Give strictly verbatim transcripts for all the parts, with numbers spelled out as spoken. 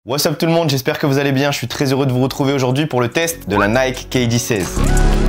What's up tout le monde, j'espère que vous allez bien, je suis très heureux de vous retrouver aujourd'hui pour le test de la Nike K D seize.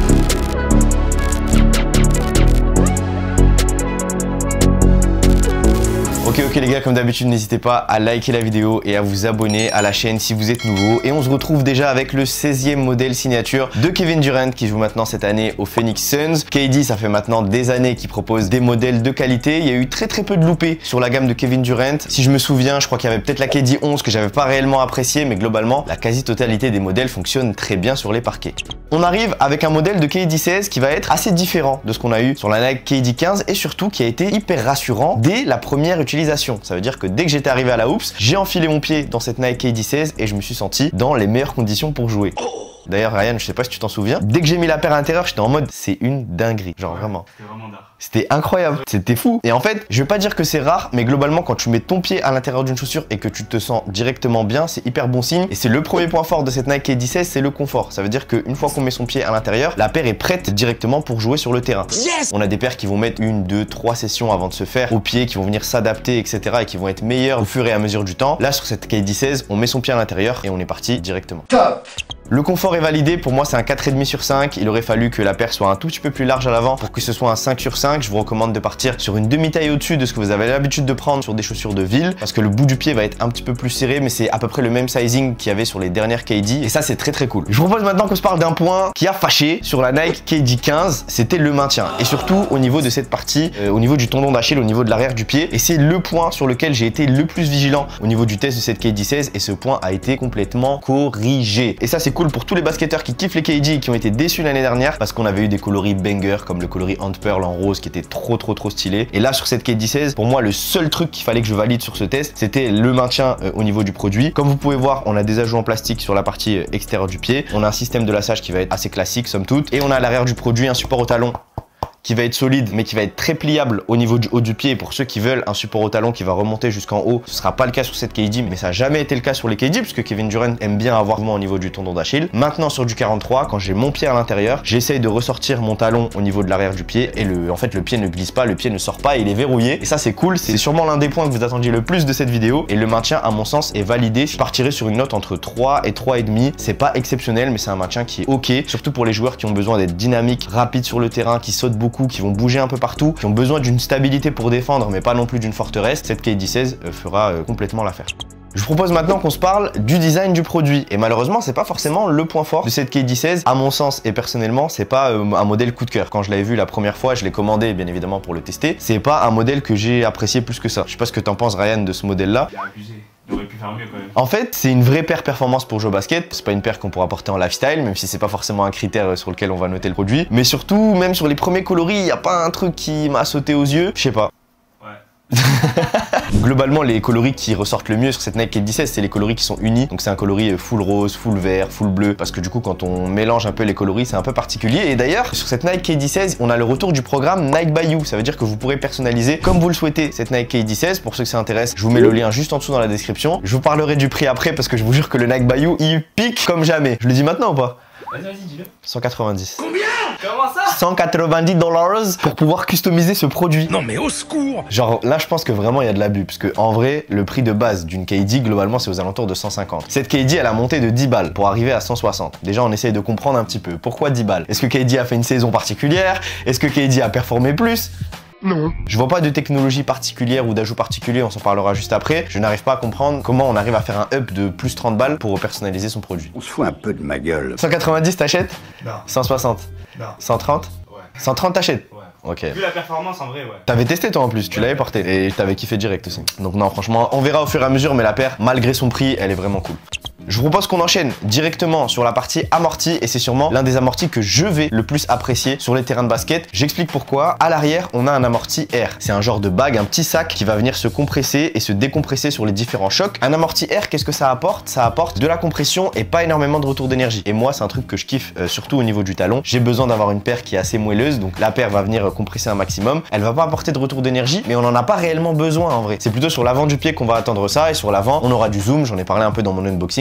Ok ok les gars, comme d'habitude n'hésitez pas à liker la vidéo et à vous abonner à la chaîne si vous êtes nouveau. Et on se retrouve déjà avec le seizième modèle signature de Kevin Durant qui joue maintenant cette année au Phoenix Suns. K D, ça fait maintenant des années qu'il propose des modèles de qualité. Il y a eu très très peu de loupés sur la gamme de Kevin Durant. Si je me souviens, je crois qu'il y avait peut-être la K D onze que j'avais pas réellement apprécié, mais globalement la quasi-totalité des modèles fonctionne très bien sur les parquets. On arrive avec un modèle de K D seize qui va être assez différent de ce qu'on a eu sur la Nike K D quinze et surtout qui a été hyper rassurant dès la première utilisation. Ça veut dire que dès que j'étais arrivé à la hoops, j'ai enfilé mon pied dans cette Nike K D seize et je me suis senti dans les meilleures conditions pour jouer. D'ailleurs, Ryan, je sais pas si tu t'en souviens, dès que j'ai mis la paire à l'intérieur, j'étais en mode c'est une dinguerie. Genre ouais, vraiment. C'était vraiment d'art. C'était incroyable, c'était fou. Et en fait, je vais pas dire que c'est rare, mais globalement, quand tu mets ton pied à l'intérieur d'une chaussure et que tu te sens directement bien, c'est hyper bon signe. Et c'est le premier point fort de cette Nike K D seize, c'est le confort. Ça veut dire qu'une fois qu'on met son pied à l'intérieur, la paire est prête directement pour jouer sur le terrain. Yes! On a des paires qui vont mettre une, deux, trois sessions avant de se faire au pied, qui vont venir s'adapter, et cetera et qui vont être meilleures au fur et à mesure du temps. Là, sur cette K D seize, on met son pied à l'intérieur et on est parti directement. Top! Le confort est validé, pour moi c'est un quatre virgule cinq sur cinq, il aurait fallu que la paire soit un tout petit peu plus large à l'avant pour que ce soit un cinq sur cinq. Je vous recommande de partir sur une demi-taille au-dessus de ce que vous avez l'habitude de prendre sur des chaussures de ville parce que le bout du pied va être un petit peu plus serré, mais c'est à peu près le même sizing qu'il y avait sur les dernières K D et ça c'est très très cool. Je vous propose maintenant qu'on se parle d'un point qui a fâché sur la Nike K D quinze, c'était le maintien et surtout au niveau de cette partie, euh, au niveau du tendon d'Achille, au niveau de l'arrière du pied, et c'est le point sur lequel j'ai été le plus vigilant au niveau du test de cette K D seize et ce point a été complètement corrigé et ça c'est cool pour tous les basketteurs qui kiffent les K D et qui ont été déçus l'année dernière parce qu'on avait eu des coloris banger comme le coloris Ant Pearl en rose qui était trop trop trop stylé. Et là sur cette K D seize, pour moi le seul truc qu'il fallait que je valide sur ce test, c'était le maintien euh, au niveau du produit. Comme vous pouvez voir, on a des ajouts en plastique sur la partie euh, extérieure du pied. On a un système de lassage qui va être assez classique somme toute. Et on a à l'arrière du produit un support au talon qui va être solide mais qui va être très pliable au niveau du haut du pied. Et pour ceux qui veulent un support au talon qui va remonter jusqu'en haut, ce sera pas le cas sur cette K D, mais ça n'a jamais été le cas sur les K D puisque Kevin Durant aime bien avoir au niveau du tendon d'Achille. Maintenant sur du quarante-trois, quand j'ai mon pied à l'intérieur, j'essaye de ressortir mon talon au niveau de l'arrière du pied et le, en fait le pied ne glisse pas, le pied ne sort pas, il est verrouillé et ça c'est cool. C'est sûrement l'un des points que vous attendiez le plus de cette vidéo et le maintien à mon sens est validé. Je partirai sur une note entre trois et trois virgule cinq. C'est pas exceptionnel mais c'est un maintien qui est ok, surtout pour les joueurs qui ont besoin d'être dynamiques, rapides sur le terrain, qui sautent beaucoup, qui vont bouger un peu partout, qui ont besoin d'une stabilité pour défendre mais pas non plus d'une forteresse. Cette K D seize euh, fera euh, complètement l'affaire. Je vous propose maintenant qu'on se parle du design du produit et malheureusement c'est pas forcément le point fort de cette K D seize à mon sens et personnellement c'est pas euh, un modèle coup de cœur. Quand je l'avais vu la première fois, je l'ai commandé bien évidemment pour le tester, c'est pas un modèle que j'ai apprécié plus que ça. Je sais pas ce que t'en penses Ryan de ce modèle là. Il aurait pu faire mieux quand même. En fait, c'est une vraie paire performance pour jouer au basket. C'est pas une paire qu'on pourra porter en lifestyle, même si c'est pas forcément un critère sur lequel on va noter le produit. Mais surtout, même sur les premiers coloris, il n'y a pas un truc qui m'a sauté aux yeux. Je sais pas. Ouais. Globalement, les coloris qui ressortent le mieux sur cette Nike K D seize, c'est les coloris qui sont unis. Donc c'est un coloris full rose, full vert, full bleu. Parce que du coup, quand on mélange un peu les coloris, c'est un peu particulier. Et d'ailleurs, sur cette Nike K D seize, on a le retour du programme Nike by You. Ça veut dire que vous pourrez personnaliser comme vous le souhaitez cette Nike K D seize. Pour ceux que ça intéresse, je vous mets le lien juste en dessous dans la description. Je vous parlerai du prix après parce que je vous jure que le Nike by You, il pique comme jamais. Je le dis maintenant ou pas? Vas-y, vas-y, dis-le. cent quatre-vingt-dix. Combien? Comment ça? cent quatre-vingt-dix dollars pour pouvoir customiser ce produit. Non mais au secours! Genre là je pense que vraiment il y a de l'abus parce que en vrai le prix de base d'une K D globalement c'est aux alentours de cent cinquante. Cette K D elle a monté de dix balles pour arriver à cent soixante. Déjà on essaye de comprendre un petit peu pourquoi dix balles. Est-ce que K D a fait une saison particulière? Est-ce que K D a performé plus? Non. Je vois pas de technologie particulière ou d'ajout particulier, on s'en parlera juste après. Je n'arrive pas à comprendre comment on arrive à faire un up de plus trente balles pour personnaliser son produit. On se fout un peu de ma gueule. cent quatre-vingt-dix t'achètes? Non. cent soixante? Non. cent trente? Ouais. cent trente t'achètes? Ouais. Ok. Vu la performance en vrai, ouais. T'avais testé toi en plus, tu l'avais porté et t'avais kiffé direct aussi. Donc non franchement, on verra au fur et à mesure mais la paire, malgré son prix, elle est vraiment cool. Je vous propose qu'on enchaîne directement sur la partie amorti et c'est sûrement l'un des amortis que je vais le plus apprécier sur les terrains de basket. J'explique pourquoi. À l'arrière, on a un amorti air. C'est un genre de bague, un petit sac qui va venir se compresser et se décompresser sur les différents chocs. Un amorti air, qu'est-ce que ça apporte? Ça apporte de la compression et pas énormément de retour d'énergie. Et moi, c'est un truc que je kiffe euh, surtout au niveau du talon. J'ai besoin d'avoir une paire qui est assez moelleuse, donc la paire va venir euh, compresser un maximum. Elle va pas apporter de retour d'énergie, mais on n'en a pas réellement besoin en vrai. C'est plutôt sur l'avant du pied qu'on va attendre ça et sur l'avant, on aura du zoom. J'en ai parlé un peu dans mon unboxing.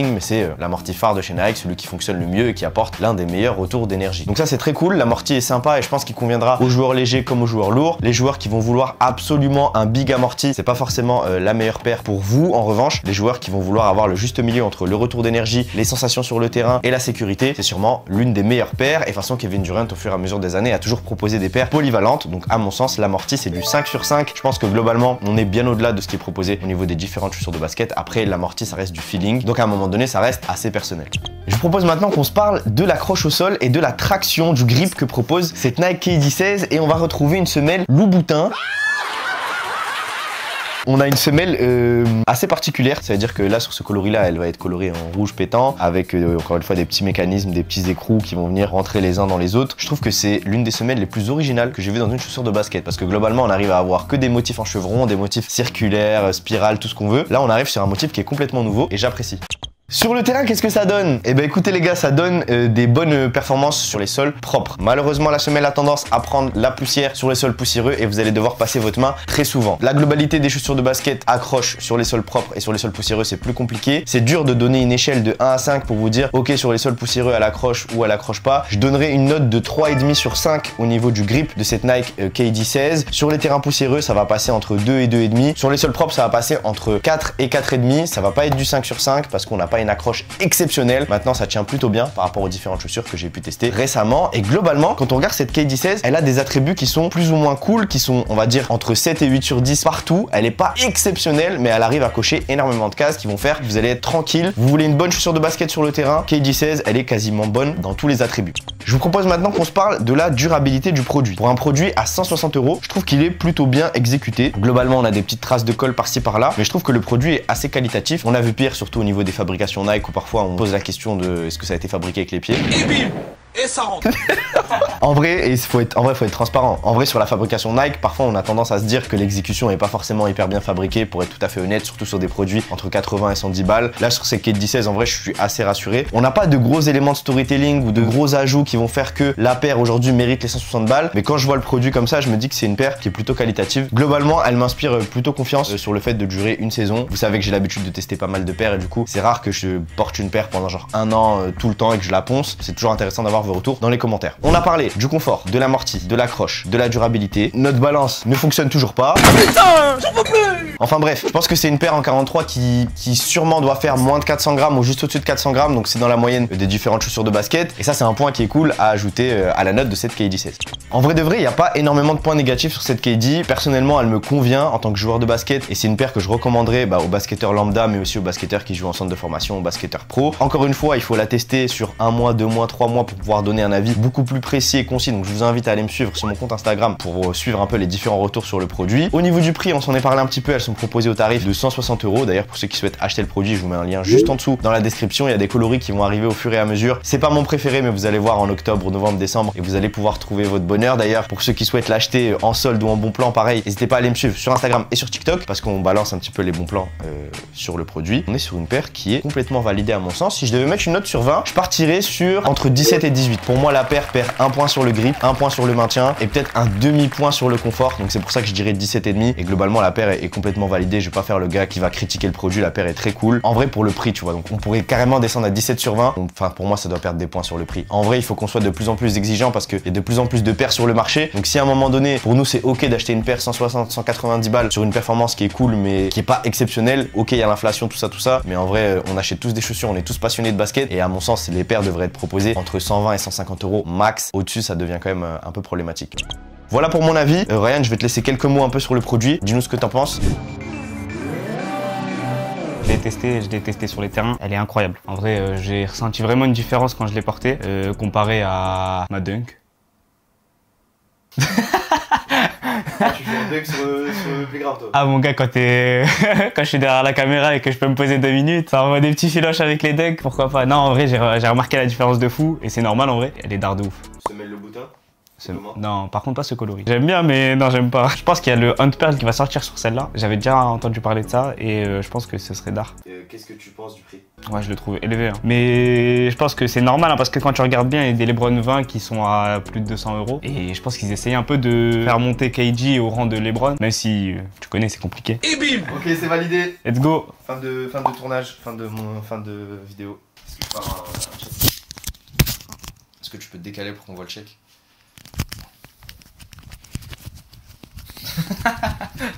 marketing, mais c'est euh, l'amorti phare de chez Nike, celui qui fonctionne le mieux et qui apporte l'un des meilleurs retours d'énergie. Donc ça c'est très cool, l'amorti est sympa et je pense qu'il conviendra aux joueurs légers comme aux joueurs lourds. Les joueurs qui vont vouloir absolument un big amorti, c'est pas forcément euh, la meilleure paire pour vous. En revanche, les joueurs qui vont vouloir avoir le juste milieu entre le retour d'énergie, les sensations sur le terrain et la sécurité, c'est sûrement l'une des meilleures paires. Et de toute façon, Kevin Durant, au fur et à mesure des années, a toujours proposé des paires polyvalentes. Donc à mon sens, l'amorti c'est du cinq sur cinq. Je pense que globalement, on est bien au-delà de ce qui est proposé au niveau des différentes chaussures de basket. Après, l'amorti, ça reste du feeling. Donc à un moment donné, ça reste assez personnel. Je vous propose maintenant qu'on se parle de l'accroche au sol et de la traction, du grip que propose cette Nike K D seize. Et on va retrouver une semelle Louboutin. On a une semelle euh, assez particulière, ça veut dire que là sur ce coloris là elle va être colorée en rouge pétant avec euh, encore une fois des petits mécanismes, des petits écrous qui vont venir rentrer les uns dans les autres. Je trouve que c'est l'une des semelles les plus originales que j'ai vu dans une chaussure de basket parce que globalement on arrive à avoir que des motifs en chevron, des motifs circulaires, spirales, tout ce qu'on veut. Là on arrive sur un motif qui est complètement nouveau et j'apprécie. Sur le terrain, qu'est-ce que ça donne? Eh ben écoutez les gars, ça donne euh, des bonnes performances sur les sols propres. Malheureusement, la semelle a tendance à prendre la poussière sur les sols poussiéreux et vous allez devoir passer votre main très souvent. La globalité des chaussures de basket accroche sur les sols propres et sur les sols poussiéreux, c'est plus compliqué. C'est dur de donner une échelle de un à cinq pour vous dire ok sur les sols poussiéreux elle accroche ou elle accroche pas. Je donnerai une note de trois virgule cinq sur cinq au niveau du grip de cette Nike euh, K D seize. Sur les terrains poussiéreux, ça va passer entre deux et deux virgule cinq. Sur les sols propres, ça va passer entre quatre et quatre virgule cinq. Ça va pas être du cinq sur cinq parce qu'on n'a pas une accroche exceptionnelle. Maintenant, ça tient plutôt bien par rapport aux différentes chaussures que j'ai pu tester récemment. Et globalement, quand on regarde cette K D seize, elle a des attributs qui sont plus ou moins cool, qui sont, on va dire, entre sept et huit sur dix partout. Elle est pas exceptionnelle, mais elle arrive à cocher énormément de cases qui vont faire que vous allez être tranquille. Vous voulez une bonne chaussure de basket sur le terrain, K D seize, elle est quasiment bonne dans tous les attributs. Je vous propose maintenant qu'on se parle de la durabilité du produit. Pour un produit à cent soixante euros, je trouve qu'il est plutôt bien exécuté. Globalement, on a des petites traces de colle par-ci par-là, mais je trouve que le produit est assez qualitatif. On a vu pire, surtout au niveau des fabrications Nike, où parfois on pose la question de est-ce que ça a été fabriqué avec les pieds. Et bim, et ça rentre. En vrai, il faut être, en vrai, faut être transparent. En vrai, sur la fabrication Nike, parfois on a tendance à se dire que l'exécution n'est pas forcément hyper bien fabriquée, pour être tout à fait honnête, surtout sur des produits entre quatre-vingts et cent dix balles. Là, sur ces K D seize, en vrai, je suis assez rassuré. On n'a pas de gros éléments de storytelling ou de gros ajouts qui vont faire que la paire aujourd'hui mérite les cent soixante balles. Mais quand je vois le produit comme ça, je me dis que c'est une paire qui est plutôt qualitative. Globalement, elle m'inspire plutôt confiance sur le fait de durer une saison. Vous savez que j'ai l'habitude de tester pas mal de paires et du coup, c'est rare que je porte une paire pendant genre un an euh, tout le temps et que je la ponce. C'est toujours intéressant d'avoir vos retours dans les commentaires. On a parlé du confort, de l'amorti, de l'accroche, de la durabilité. Notre balance ne fonctionne toujours pas. Putain, j'en peux plus. Enfin bref, je pense que c'est une paire en quarante-trois qui, qui sûrement doit faire moins de quatre cents grammes ou juste au-dessus de quatre cents grammes, donc c'est dans la moyenne des différentes chaussures de basket. Et ça, c'est un point qui est cool à ajouter à la note de cette K D seize. En vrai de vrai, il n'y a pas énormément de points négatifs sur cette K D. Personnellement, elle me convient en tant que joueur de basket et c'est une paire que je recommanderais bah, aux basketteurs lambda, mais aussi aux basketteurs qui jouent en centre de formation, aux basketteurs pro. Encore une fois, il faut la tester sur un mois, deux mois, trois mois pour pouvoir donner un avis beaucoup plus précis et concis. Donc je vous invite à aller me suivre sur mon compte Instagram pour suivre un peu les différents retours sur le produit. Au niveau du prix, on s'en est parlé un petit peu, elles sont proposées au tarif de cent soixante euros. D'ailleurs, pour ceux qui souhaitent acheter le produit, je vous mets un lien juste en dessous dans la description. Il y a des coloris qui vont arriver au fur et à mesure. C'est pas mon préféré, mais vous allez voir en octobre, novembre, décembre et vous allez pouvoir trouver votre bonheur. D'ailleurs, pour ceux qui souhaitent l'acheter en solde ou en bon plan, pareil, n'hésitez pas à aller me suivre sur Instagram et sur TikTok parce qu'on balance un petit peu les bons plans euh, sur le produit. On est sur une paire qui est complètement validée à mon sens. Si je devais mettre une note sur vingt, je partirais sur entre dix-sept et dix-huit. Pour moi, la paire perd un point sur le grip, un point sur le maintien et peut-être un demi-point sur le confort. Donc c'est pour ça que je dirais dix-sept virgule cinq. Et globalement, la paire est, est complètement validée. Je vais pas faire le gars qui va critiquer le produit. La paire est très cool. En vrai, pour le prix, tu vois. Donc on pourrait carrément descendre à dix-sept sur vingt. Enfin, pour moi, ça doit perdre des points sur le prix. En vrai, il faut qu'on soit de plus en plus exigeant parce qu'il y a de plus en plus de paires sur le marché. Donc si à un moment donné, pour nous, c'est ok d'acheter une paire cent soixante, cent quatre-vingt-dix balles sur une performance qui est cool mais qui est pas exceptionnelle. Ok, il y a l'inflation, tout ça, tout ça. Mais en vrai, on achète tous des chaussures. On est tous passionnés de basket. Et à mon sens, les paires devraient être proposées entre cent vingt et cent cinquante euros max. Au-dessus, ça devient quand même un peu problématique. Voilà pour mon avis. Euh, Ryan, je vais te laisser quelques mots un peu sur le produit. Dis-nous ce que t'en penses. Je l'ai testé, je l'ai testé sur les terrains, elle est incroyable. En vrai, euh, j'ai ressenti vraiment une différence quand je l'ai portée, euh, comparé à ma Dunk. Tu fais un dunk sur le, sur le playground, toi. Ah mon gars, quand t'es quand je suis derrière la caméra et que je peux me poser deux minutes, ça envoie des petits filoches avec les dunks, pourquoi pas. Non, en vrai, j'ai remarqué la différence de fou et c'est normal en vrai, elle est d'art de ouf. Semelle Louboutin. Ce- Non, par contre pas ce coloris. J'aime bien, mais non, j'aime pas. Je pense qu'il y a le Hunt Pearl qui va sortir sur celle-là. J'avais déjà entendu parler de ça et euh, je pense que ce serait d'art. Euh, Qu'est-ce que tu penses du prix? Ouais, je le trouve élevé. Hein. Mais je pense que c'est normal hein, parce que quand tu regardes bien, il y a des LeBron vingt qui sont à plus de deux cents euros. Et je pense qu'ils essayent un peu de faire monter K G au rang de LeBron. Même si euh, tu connais, c'est compliqué. Et bim. Ok, c'est validé. Let's go. Fin de, fin de tournage, fin de, mon, fin de vidéo. Est-ce que je pars un, un check? Est-ce que tu peux te décaler pour qu'on voit le check?